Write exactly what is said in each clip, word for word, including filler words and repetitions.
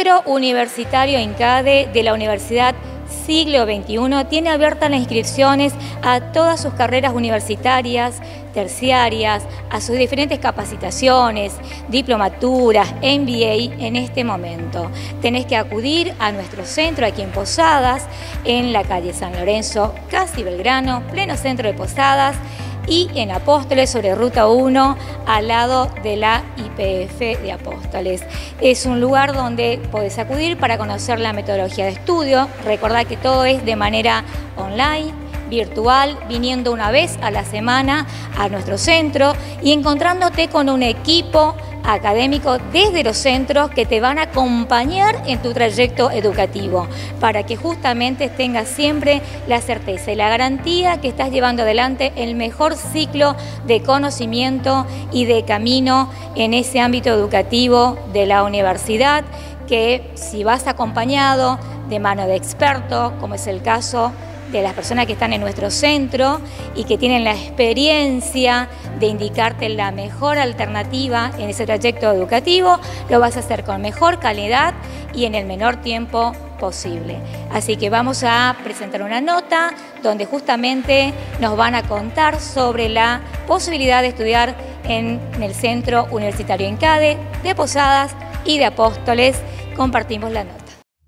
Centro Universitario INCADE de la Universidad Siglo veintiuno tiene abiertas las inscripciones a todas sus carreras universitarias, terciarias, a sus diferentes capacitaciones, diplomaturas, M B A en este momento. Tenés que acudir a nuestro centro aquí en Posadas, en la calle San Lorenzo, casi Belgrano, pleno centro de Posadas, y en Apóstoles sobre Ruta uno, al lado de la I P F de Apóstoles. Es un lugar donde podés acudir para conocer la metodología de estudio. Recordá que todo es de manera online, virtual, viniendo una vez a la semana a nuestro centro y encontrándote con un equipo académico desde los centros que te van a acompañar en tu trayecto educativo para que justamente tengas siempre la certeza y la garantía que estás llevando adelante el mejor ciclo de conocimiento y de camino en ese ámbito educativo de la universidad, que si vas acompañado de mano de expertos, como es el caso de las personas que están en nuestro centro y que tienen la experiencia de indicarte la mejor alternativa en ese trayecto educativo, lo vas a hacer con mejor calidad y en el menor tiempo posible. Así que vamos a presentar una nota donde justamente nos van a contar sobre la posibilidad de estudiar en el Centro Universitario INCADE de Posadas y de Apóstoles. Compartimos la nota.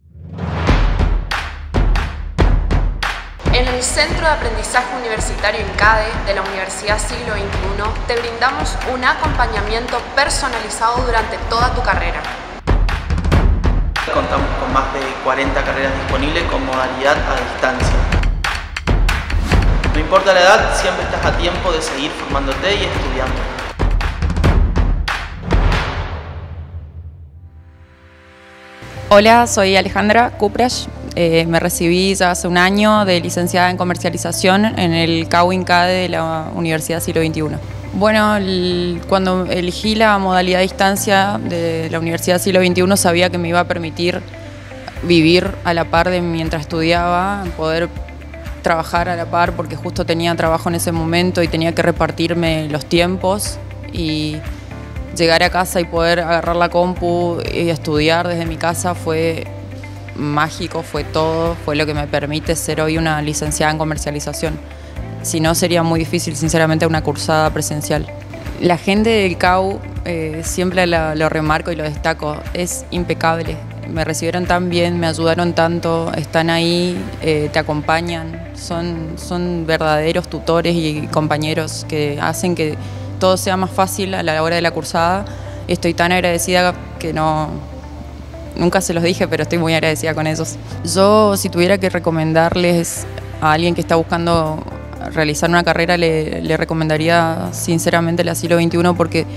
En el Centro de Aprendizaje Universitario INCADE de la Universidad Siglo veintiuno te brindamos un acompañamiento personalizado durante toda tu carrera. Contamos con más de cuarenta carreras disponibles con modalidad a distancia. No importa la edad, siempre estás a tiempo de seguir formándote y estudiando. Hola, soy Alejandra Kuprash. Eh, me recibí ya hace un año de licenciada en comercialización en el C A U INCADE de la Universidad Siglo veintiuno. Bueno, el, cuando elegí la modalidad a distancia de la Universidad Siglo veintiuno sabía que me iba a permitir vivir a la par de mientras estudiaba, poder trabajar a la par porque justo tenía trabajo en ese momento y tenía que repartirme los tiempos, y llegar a casa y poder agarrar la compu y estudiar desde mi casa fue mágico, fue todo, fue lo que me permite ser hoy una licenciada en comercialización. Si no, sería muy difícil, sinceramente, una cursada presencial. La gente del C A U, eh, siempre lo, lo remarco y lo destaco, es impecable. Me recibieron tan bien, me ayudaron tanto, están ahí, eh, te acompañan, son, son verdaderos tutores y compañeros que hacen que todo sea más fácil a la hora de la cursada. Estoy tan agradecida que no... Nunca se los dije, pero estoy muy agradecida con ellos. Yo, si tuviera que recomendarles a alguien que está buscando realizar una carrera, le, le recomendaría sinceramente la Siglo veintiuno, porque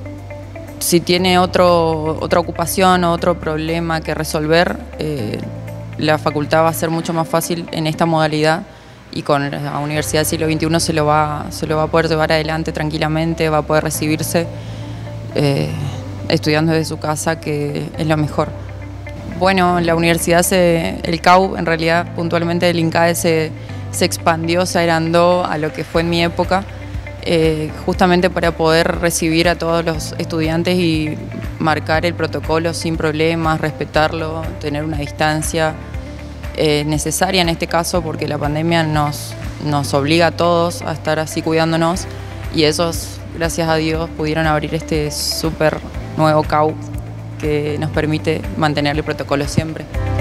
si tiene otro, otra ocupación o otro problema que resolver, eh, la facultad va a ser mucho más fácil en esta modalidad, y con la Universidad Siglo veintiuno se lo va, se lo va a poder llevar adelante tranquilamente, va a poder recibirse eh, estudiando desde su casa, que es lo mejor. Bueno, la universidad, se, el C A U, en realidad puntualmente el INCADE se, se expandió, se agrandó a lo que fue en mi época, eh, justamente para poder recibir a todos los estudiantes y marcar el protocolo sin problemas, respetarlo, tener una distancia eh, necesaria en este caso, porque la pandemia nos, nos obliga a todos a estar así cuidándonos, y ellos, gracias a Dios, pudieron abrir este súper nuevo C A U que nos permite mantener el protocolo siempre.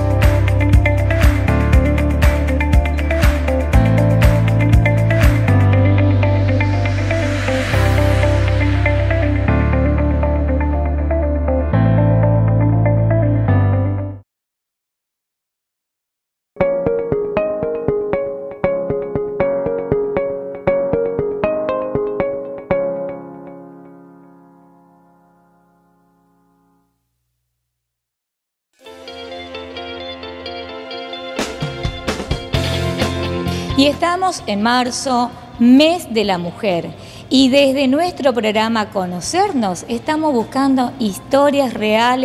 Y estamos en marzo, mes de la mujer, y desde nuestro programa Conocernos estamos buscando historias reales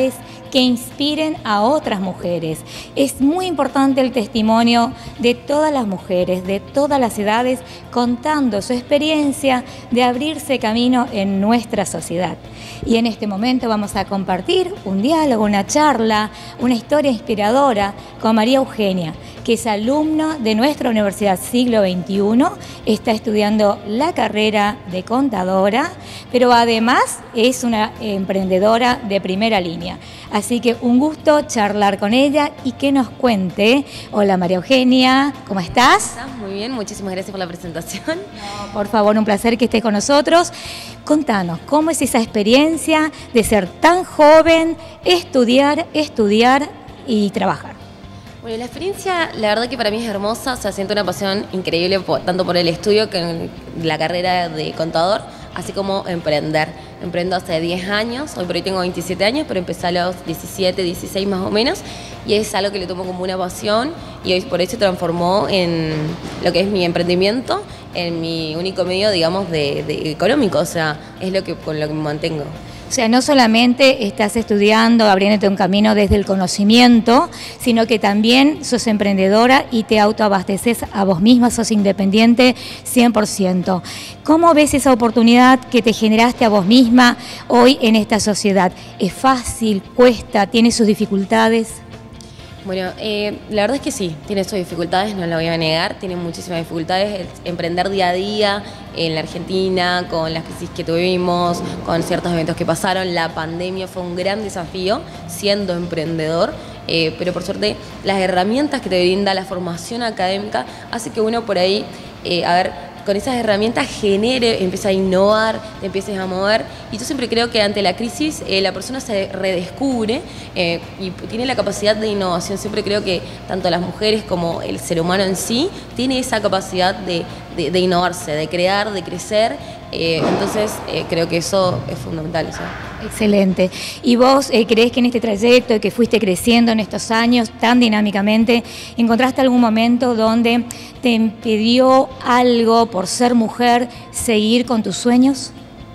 que inspiren a otras mujeres. Es muy importante el testimonio de todas las mujeres, de todas las edades, contando su experiencia de abrirse camino en nuestra sociedad. Y en este momento vamos a compartir un diálogo, una charla, una historia inspiradora con María Eugenia, que es alumno de nuestra Universidad Siglo veintiuno, está estudiando la carrera de contadora, pero además es una emprendedora de primera línea. Así que un gusto charlar con ella y que nos cuente. Hola María Eugenia, ¿cómo estás? ¿Estás? Muy bien, muchísimas gracias por la presentación. No, por favor, un placer que estés con nosotros. Contanos, ¿cómo es esa experiencia de ser tan joven, estudiar, estudiar y trabajar? Bueno, la experiencia, la verdad que para mí es hermosa, o sea, siento una pasión increíble por, tanto por el estudio que en la carrera de contador, así como emprender. Emprendo hace diez años, hoy por hoy tengo veintisiete años, pero empecé a los diecisiete, dieciséis más o menos, y es algo que le tomo como una pasión y hoy por hoy se transformó en lo que es mi emprendimiento, en mi único medio, digamos, de, de económico, o sea, es lo que con lo que me mantengo. O sea, no solamente estás estudiando, abriéndote un camino desde el conocimiento, sino que también sos emprendedora y te autoabasteces a vos misma, sos independiente cien por ciento. ¿Cómo ves esa oportunidad que te generaste a vos misma hoy en esta sociedad? ¿Es fácil? ¿Cuesta? ¿Tiene sus dificultades? Bueno, eh, la verdad es que sí, tiene sus dificultades, no lo voy a negar, tiene muchísimas dificultades, emprender día a día en la Argentina, con las crisis que tuvimos, con ciertos eventos que pasaron, la pandemia fue un gran desafío siendo emprendedor, eh, pero por suerte las herramientas que te brinda la formación académica hace que uno por ahí, eh, a ver, con esas herramientas genere, empieza a innovar, te empieces a mover. Y yo siempre creo que ante la crisis eh, la persona se redescubre eh, y tiene la capacidad de innovación. Siempre creo que tanto las mujeres como el ser humano en sí tiene esa capacidad de, de, de innovarse, de crear, de crecer. Eh, entonces eh, creo que eso es fundamental. ¿Sí? Excelente. ¿Y vos eh, creés que en este trayecto que fuiste creciendo en estos años tan dinámicamente, encontraste algún momento donde te impidió algo por ser mujer seguir con tus sueños?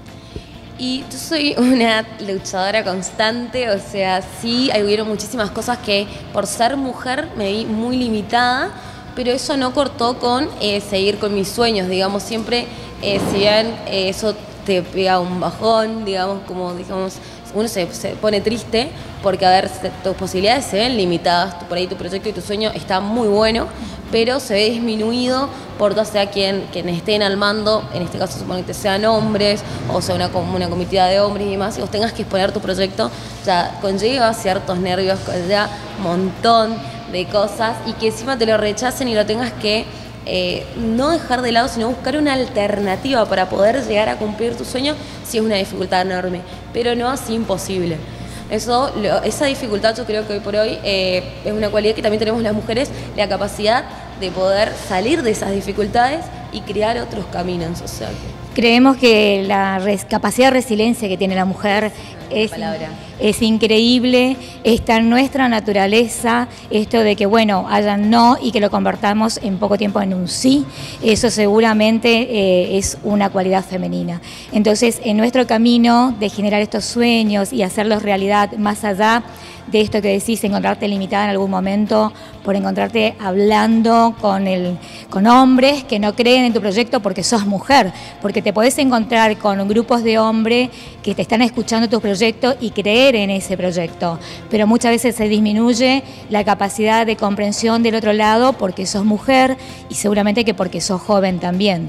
Y yo soy una luchadora constante, o sea, sí, hubieron muchísimas cosas que por ser mujer me vi muy limitada, pero eso no cortó con eh, seguir con mis sueños, digamos, siempre, eh, si bien eh, eso te pega un bajón, digamos, como digamos, uno se, se pone triste porque, a ver, se, tus posibilidades se ven limitadas, por ahí tu proyecto y tu sueño está muy bueno, pero se ve disminuido por todo sea quien, quien estén al mando, en este caso supongo que sean hombres, o sea una, una comitiva de hombres y demás, y vos tengas que exponer tu proyecto, o sea, conlleva ciertos nervios, conlleva un montón de cosas, y que encima te lo rechacen y lo tengas que eh, no dejar de lado, sino buscar una alternativa para poder llegar a cumplir tu sueño, sí es una dificultad enorme, pero no así imposible. Eso, lo, esa dificultad yo creo que hoy por hoy eh, es una cualidad que también tenemos las mujeres, la capacidad de poder salir de esas dificultades y crear otros caminos. O sea, que... Creemos que la res, capacidad de resiliencia que tiene la mujer es, es increíble, está en nuestra naturaleza, esto de que bueno, haya no y que lo convertamos en poco tiempo en un sí, eso seguramente eh, es una cualidad femenina. Entonces, en nuestro camino de generar estos sueños y hacerlos realidad, más allá de esto que decís, encontrarte limitada en algún momento por encontrarte hablando con, el, con hombres que no creen en tu proyecto porque sos mujer, porque te podés encontrar con grupos de hombres que te están escuchando tus proyectos y creer en ese proyecto, pero muchas veces se disminuye la capacidad de comprensión del otro lado porque sos mujer y seguramente que porque sos joven también.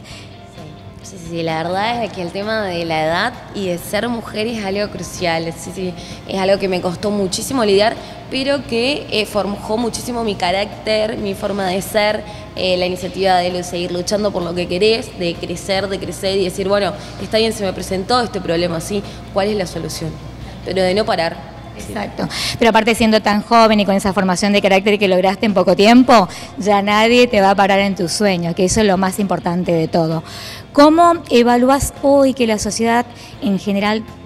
Sí, sí, sí, la verdad es que el tema de la edad y de ser mujer es algo crucial, sí, sí, es algo que me costó muchísimo lidiar, pero que eh, forjó muchísimo mi carácter, mi forma de ser, eh, la iniciativa de seguir luchando por lo que querés, de crecer, de crecer y decir, bueno, está bien, se me presentó este problema, ¿sí? ¿Cuál es la solución? Pero de no parar. Exacto, pero aparte siendo tan joven y con esa formación de carácter que lograste en poco tiempo, ya nadie te va a parar en tus sueños, que eso es lo más importante de todo. ¿Cómo evalúas hoy que la sociedad en general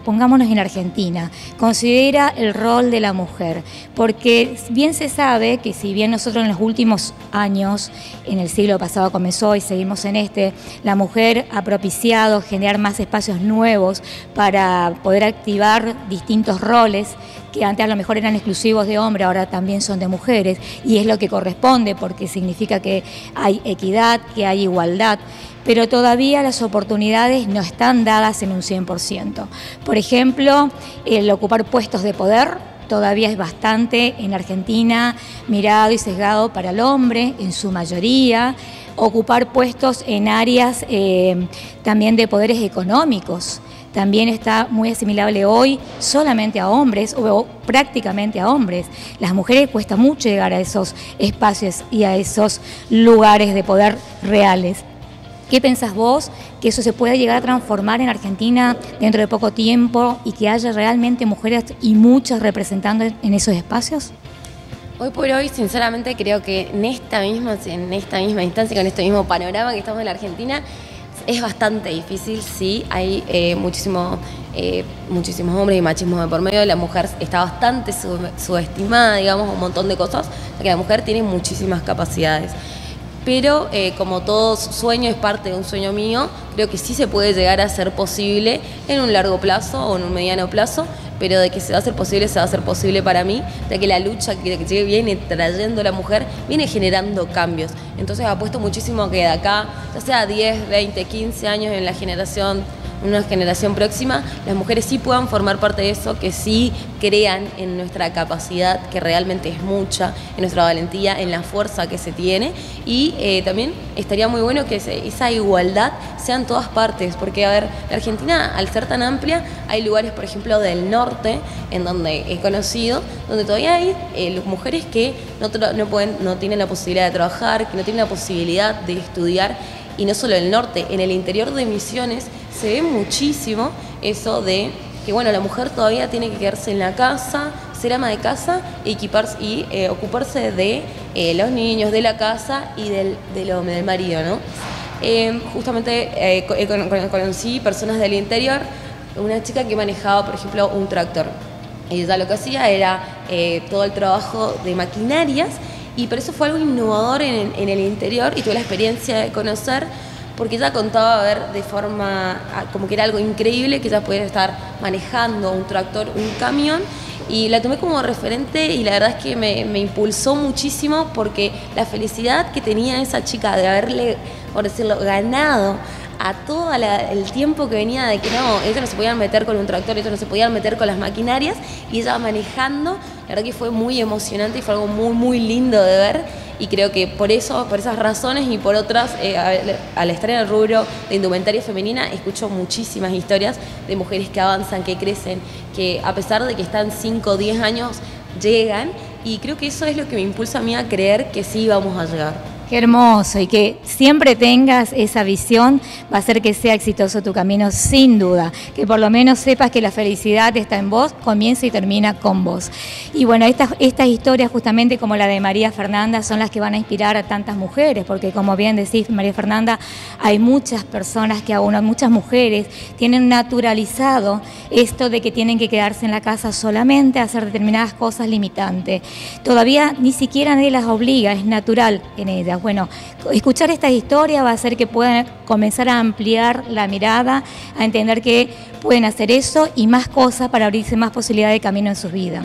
pongámonos en Argentina, considera el rol de la mujer, porque bien se sabe que si bien nosotros en los últimos años, en el siglo pasado comenzó y seguimos en este, la mujer ha propiciado generar más espacios nuevos para poder activar distintos roles que antes a lo mejor eran exclusivos de hombres, ahora también son de mujeres, y es lo que corresponde porque significa que hay equidad, que hay igualdad, pero todavía las oportunidades no están dadas en un cien por ciento. Por ejemplo, el ocupar puestos de poder todavía es bastante en Argentina mirado y sesgado para el hombre, en su mayoría. Ocupar puestos en áreas eh, también de poderes económicos también está muy asimilable hoy solamente a hombres o prácticamente a hombres. Las mujeres cuesta mucho llegar a esos espacios y a esos lugares de poder reales. ¿Qué pensás vos que eso se pueda llegar a transformar en Argentina dentro de poco tiempo y que haya realmente mujeres y muchas representando en esos espacios? Hoy por hoy, sinceramente, creo que en esta misma, en esta misma instancia, con este mismo panorama que estamos en la Argentina, es bastante difícil. Sí, hay eh, muchísimo, eh, muchísimos hombres y machismo de por medio. La mujer está bastante sub, subestimada, digamos, un montón de cosas, porque la mujer tiene muchísimas capacidades. Pero eh, como todo sueño es parte de un sueño mío, creo que sí se puede llegar a ser posible en un largo plazo o en un mediano plazo, pero de que se va a hacer posible, se va a hacer posible para mí, de que la lucha que, que viene trayendo la mujer viene generando cambios. Entonces apuesto muchísimo que de acá, ya sea diez, veinte, quince años en la generación, una generación próxima, las mujeres sí puedan formar parte de eso, que sí crean en nuestra capacidad, que realmente es mucha, en nuestra valentía, en la fuerza que se tiene, y eh, también estaría muy bueno que se, esa igualdad sea en todas partes, porque a ver, la Argentina, al ser tan amplia, hay lugares, por ejemplo, del norte, en donde he conocido, donde todavía hay eh, mujeres que no, no, pueden, no tienen la posibilidad de trabajar, que no tienen la posibilidad de estudiar, y no solo en el norte, en el interior de Misiones se ve muchísimo eso de que bueno, la mujer todavía tiene que quedarse en la casa, ser ama de casa, equiparse y eh, ocuparse de eh, los niños, de la casa y del, del hombre, del marido, ¿no? Eh, justamente eh, con, con, conocí personas del interior, una chica que manejaba, por ejemplo, un tractor. Ella lo que hacía era eh, todo el trabajo de maquinarias, y por eso fue algo innovador en, en el interior, y tuve la experiencia de conocer, porque ella contaba ver de forma, como que era algo increíble que ella pudiera estar manejando un tractor, un camión, y la tomé como referente, y la verdad es que me, me impulsó muchísimo, porque la felicidad que tenía esa chica de haberle, por decirlo, ganado a todo la, el tiempo que venía de que no, ellos no se podían meter con un tractor, ellos no se podían meter con las maquinarias, y ella manejando, la verdad que fue muy emocionante y fue algo muy, muy lindo de ver, y creo que por eso, por esas razones y por otras, eh, al estar en el rubro de indumentaria femenina, escucho muchísimas historias de mujeres que avanzan, que crecen, que a pesar de que están cinco o diez años, llegan, y creo que eso es lo que me impulsa a mí a creer que sí vamos a llegar. Qué hermoso, y que siempre tengas esa visión va a hacer que sea exitoso tu camino, sin duda. Que por lo menos sepas que la felicidad está en vos, comienza y termina con vos. Y bueno, estas, estas historias justamente como la de María Fernanda son las que van a inspirar a tantas mujeres, porque como bien decís, María Fernanda, hay muchas personas que aún, muchas mujeres tienen naturalizado esto de que tienen que quedarse en la casa solamente a hacer determinadas cosas limitantes. Todavía ni siquiera nadie las obliga, es natural en ellas. Bueno, escuchar estas historias va a hacer que puedan comenzar a ampliar la mirada, a entender que pueden hacer eso y más cosas para abrirse más posibilidades de camino en sus vidas.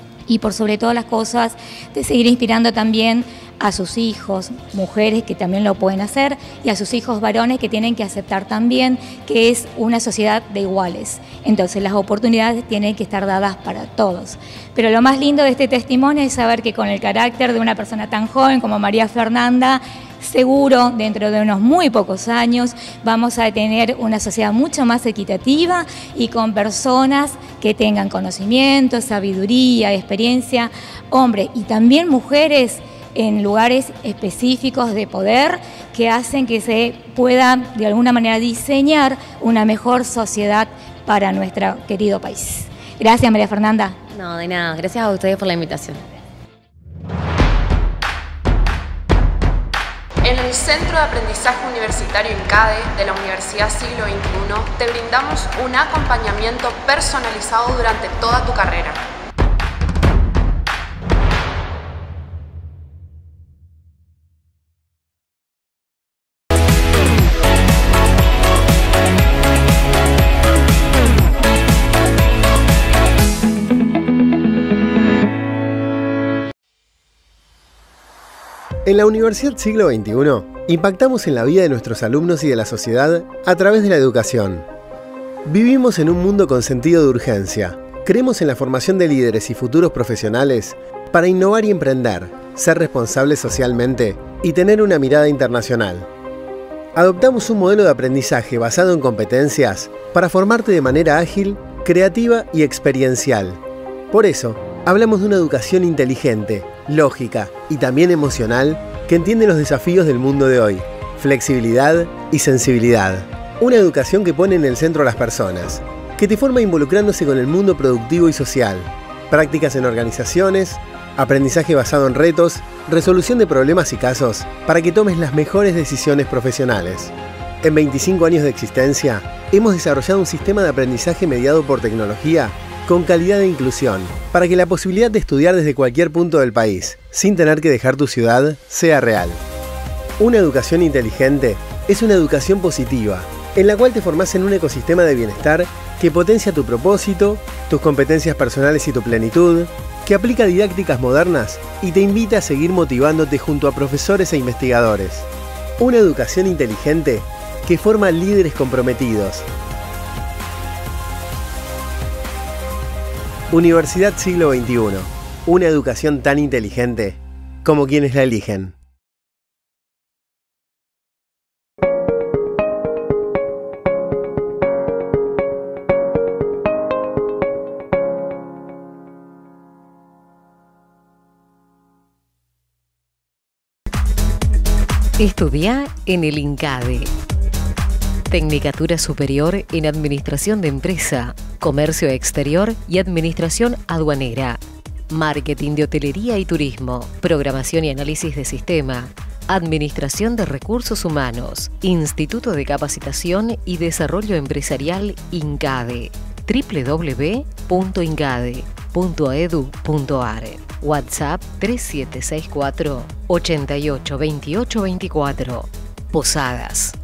Y por sobre todas las cosas, de seguir inspirando también a sus hijos, mujeres que también lo pueden hacer, y a sus hijos varones que tienen que aceptar también que es una sociedad de iguales. Entonces las oportunidades tienen que estar dadas para todos. Pero lo más lindo de este testimonio es saber que con el carácter de una persona tan joven como María Fernanda, seguro dentro de unos muy pocos años vamos a tener una sociedad mucho más equitativa y con personas que tengan conocimiento, sabiduría, experiencia, hombres y también mujeres en lugares específicos de poder que hacen que se pueda de alguna manera diseñar una mejor sociedad para nuestro querido país. Gracias, María Fernanda. No, de nada. Gracias a ustedes por la invitación. En la el Centro de Aprendizaje Universitario INCADE de la Universidad Siglo veintiuno te brindamos un acompañamiento personalizado durante toda tu carrera. En la Universidad Siglo veintiuno, impactamos en la vida de nuestros alumnos y de la sociedad a través de la educación. Vivimos en un mundo con sentido de urgencia. Creemos en la formación de líderes y futuros profesionales para innovar y emprender, ser responsables socialmente y tener una mirada internacional. Adoptamos un modelo de aprendizaje basado en competencias para formarte de manera ágil, creativa y experiencial. Por eso, hablamos de una educación inteligente, lógica y también emocional que entiende los desafíos del mundo de hoy, flexibilidad y sensibilidad. Una educación que pone en el centro a las personas, que te forma involucrándose con el mundo productivo y social, prácticas en organizaciones, aprendizaje basado en retos, resolución de problemas y casos para que tomes las mejores decisiones profesionales. En veinticinco años de existencia, hemos desarrollado un sistema de aprendizaje mediado por tecnología con calidad e inclusión, para que la posibilidad de estudiar desde cualquier punto del país, sin tener que dejar tu ciudad, sea real. Una educación inteligente es una educación positiva, en la cual te formás en un ecosistema de bienestar que potencia tu propósito, tus competencias personales y tu plenitud, que aplica didácticas modernas y te invita a seguir motivándote junto a profesores e investigadores. Una educación inteligente que forma líderes comprometidos. Universidad Siglo veintiuno. Una educación tan inteligente como quienes la eligen. Estudia en el INCADE. Tecnicatura Superior en Administración de Empresa, Comercio Exterior y Administración Aduanera. Marketing de Hotelería y Turismo, Programación y Análisis de Sistema, Administración de Recursos Humanos, Instituto de Capacitación y Desarrollo Empresarial INCADE. doble u doble u doble u punto incade punto edu punto ar. WhatsApp tres siete seis cuatro, ocho ocho dos ocho dos cuatro. Posadas.